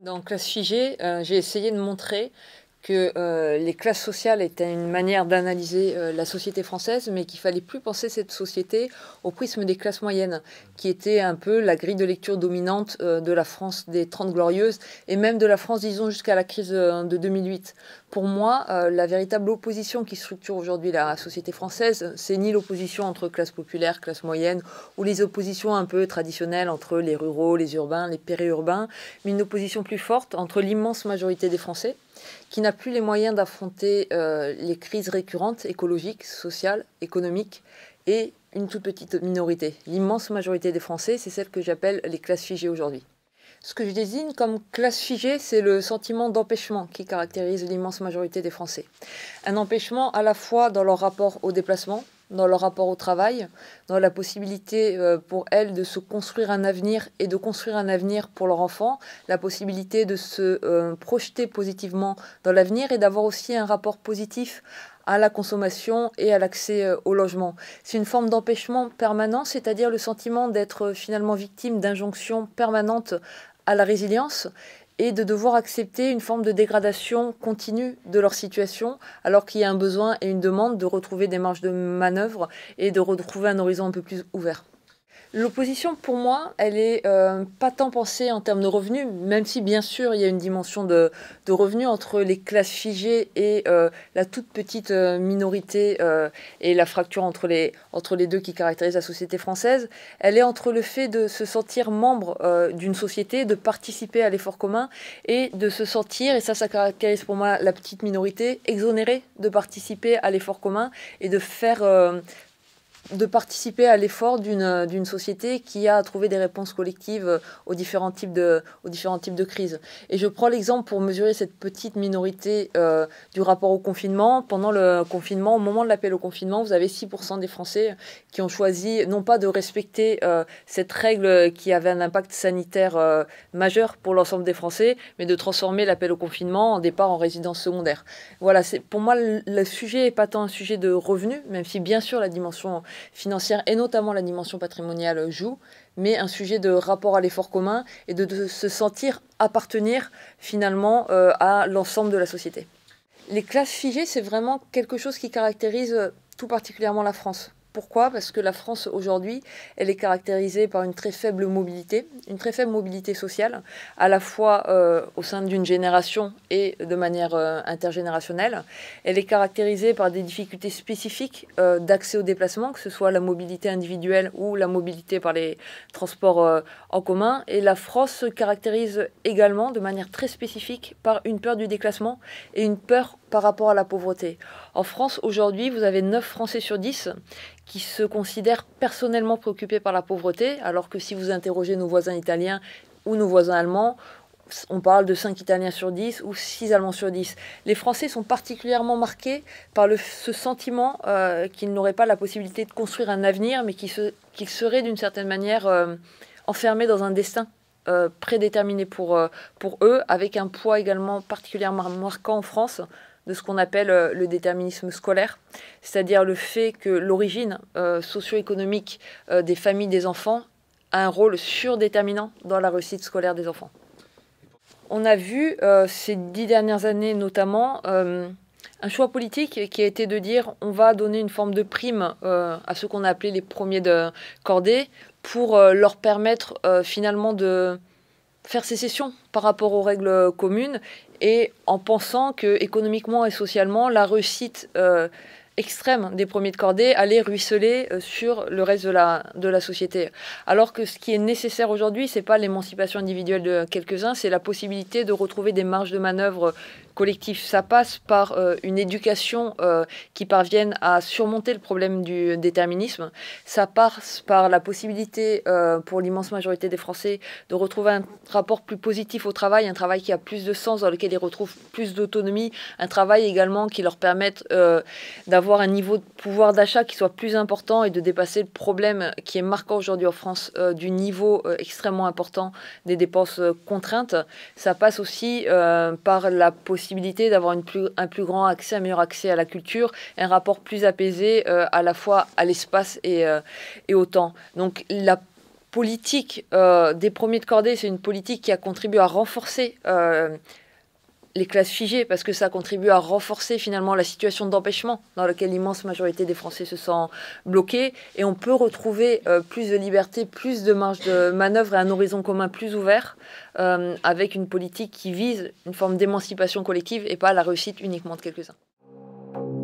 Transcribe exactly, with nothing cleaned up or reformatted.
Dans Classe figée, euh, j'ai essayé de montrer que euh, les classes sociales étaient une manière d'analyser euh, la société française, mais qu'il fallait plus penser cette société au prisme des classes moyennes, qui était un peu la grille de lecture dominante euh, de la France des Trente Glorieuses, et même de la France, disons, jusqu'à la crise euh, de deux mille huit. Pour moi, euh, la véritable opposition qui structure aujourd'hui la société française, c'est ni l'opposition entre classe populaire, classe moyenne, ou les oppositions un peu traditionnelles entre les ruraux, les urbains, les périurbains, mais une opposition plus forte entre l'immense majorité des Français, qui n'a plus les moyens d'affronter euh, les crises récurrentes écologiques, sociales, économiques, et une toute petite minorité. L'immense majorité des Français, c'est celle que j'appelle les classes figées aujourd'hui. Ce que je désigne comme classe figée, c'est le sentiment d'empêchement qui caractérise l'immense majorité des Français. Un empêchement à la fois dans leur rapport au déplacement, dans leur rapport au travail, dans la possibilité pour elles de se construire un avenir et de construire un avenir pour leurs enfants, la possibilité de se euh, projeter positivement dans l'avenir et d'avoir aussi un rapport positif à la consommation et à l'accès au logement. C'est une forme d'empêchement permanent, c'est-à-dire le sentiment d'être finalement victime d'injonctions permanentes à la résilience et de devoir accepter une forme de dégradation continue de leur situation, alors qu'il y a un besoin et une demande de retrouver des marges de manœuvre et de retrouver un horizon un peu plus ouvert. L'opposition, pour moi, elle est euh, pas tant pensée en termes de revenus, même si bien sûr il y a une dimension de, de revenus entre les classes figées et euh, la toute petite euh, minorité euh, et la fracture entre les, entre les deux qui caractérise la société française. Elle est entre le fait de se sentir membre euh, d'une société, de participer à l'effort commun et de se sentir, et ça, ça caractérise pour moi la petite minorité, exonérée de participer à l'effort commun et de faire... Euh, de participer à l'effort d'une d'une société qui a trouvé des réponses collectives aux différents types de, aux différents types de crises. Et je prends l'exemple pour mesurer cette petite minorité euh, du rapport au confinement. Pendant le confinement, au moment de l'appel au confinement, vous avez six pour cent des Français qui ont choisi non pas de respecter euh, cette règle qui avait un impact sanitaire euh, majeur pour l'ensemble des Français, mais de transformer l'appel au confinement en départ en résidence secondaire. Voilà, c'est, pour moi, le, le sujet n'est pas tant un sujet de revenus, même si bien sûr la dimension financière et notamment la dimension patrimoniale joue, mais un sujet de rapport à l'effort commun et de, de se sentir appartenir finalement euh, à l'ensemble de la société. Les classes figées, c'est vraiment quelque chose qui caractérise tout particulièrement la France. Pourquoi ? Parce que la France aujourd'hui, elle est caractérisée par une très faible mobilité, une très faible mobilité sociale, à la fois euh, au sein d'une génération et de manière euh, intergénérationnelle. Elle est caractérisée par des difficultés spécifiques euh, d'accès au déplacement, que ce soit la mobilité individuelle ou la mobilité par les transports euh, en commun. Et la France se caractérise également de manière très spécifique par une peur du déclassement et une peur par rapport à la pauvreté. En France, aujourd'hui, vous avez neuf Français sur dix qui se considèrent personnellement préoccupés par la pauvreté, alors que si vous interrogez nos voisins italiens ou nos voisins allemands, on parle de cinq Italiens sur dix ou six Allemands sur dix. Les Français sont particulièrement marqués par le, ce sentiment euh, qu'ils n'auraient pas la possibilité de construire un avenir, mais qu'ils se, qu'ils seraient d'une certaine manière euh, enfermés dans un destin euh, prédéterminé pour, euh, pour eux, avec un poids également particulièrement marquant en France de ce qu'on appelle euh, le déterminisme scolaire, c'est-à-dire le fait que l'origine euh, socio-économique euh, des familles des enfants a un rôle surdéterminant dans la réussite scolaire des enfants. On a vu euh, ces dix dernières années notamment euh, un choix politique qui a été de dire on va donner une forme de prime euh, à ceux qu'on a appelés les premiers de cordée pour euh, leur permettre euh, finalement de faire sécession par rapport aux règles communes et en pensant que économiquement et socialement la réussite euh, extrême des premiers de cordée allait ruisseler sur le reste de la, de la société. Alors que ce qui est nécessaire aujourd'hui, c'est pas l'émancipation individuelle de quelques-uns, c'est la possibilité de retrouver des marges de manœuvre collectives. Ça passe par euh, une éducation euh, qui parvienne à surmonter le problème du déterminisme. Ça passe par la possibilité euh, pour l'immense majorité des Français de retrouver un rapport plus positif au travail, un travail qui a plus de sens, dans lequel ils retrouvent plus d'autonomie, un travail également qui leur permette euh, d'avoir avoir un niveau de pouvoir d'achat qui soit plus important et de dépasser le problème qui est marquant aujourd'hui en France euh, du niveau euh, extrêmement important des dépenses euh, contraintes. Ça passe aussi euh, par la possibilité d'avoir plus, un plus grand accès, un meilleur accès à la culture, un rapport plus apaisé euh, à la fois à l'espace et, euh, et au temps. Donc la politique euh, des premiers de cordée, c'est une politique qui a contribué à renforcer euh, les classes figées, parce que ça contribue à renforcer finalement la situation d'empêchement dans laquelle l'immense majorité des Français se sent bloqués. Et on peut retrouver euh, plus de liberté, plus de marge de manœuvre et un horizon commun plus ouvert euh, avec une politique qui vise une forme d'émancipation collective et pas la réussite uniquement de quelques-uns.